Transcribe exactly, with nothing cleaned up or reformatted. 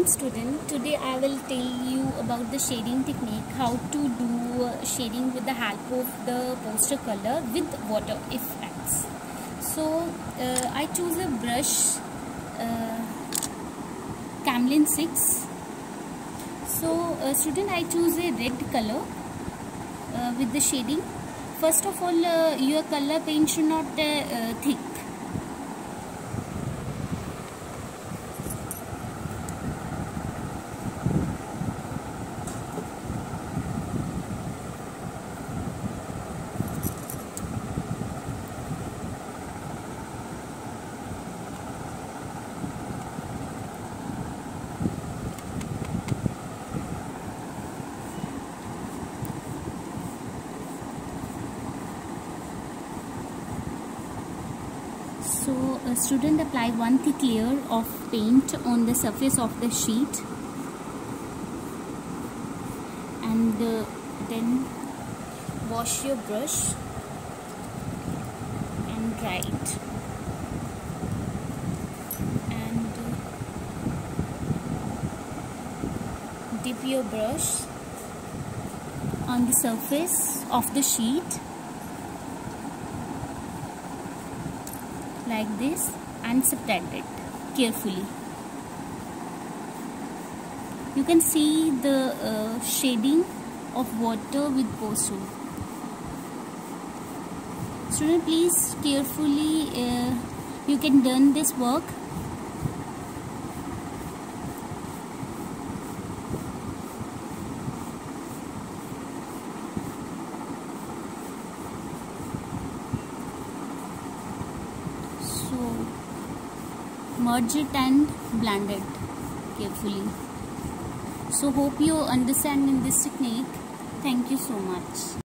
morning student. Today I will tell you about the shading technique, how to do uh, shading with the help of the poster color with water effects. So uh, I choose a brush uh, Camlin six. So uh, student, I choose a red color uh, with the shading. First of all, uh, your color paint should not uh, uh, thick. So a student apply one thick layer of paint on the surface of the sheet and uh, then wash your brush and dry it, and uh, dip your brush on the surface of the sheet like this and spread it carefully. You can see the uh, shading of water with poster. Student, please carefully uh, you can done this work. So merge it and blend it carefully. So hope you understand in this technique. Thank you so much.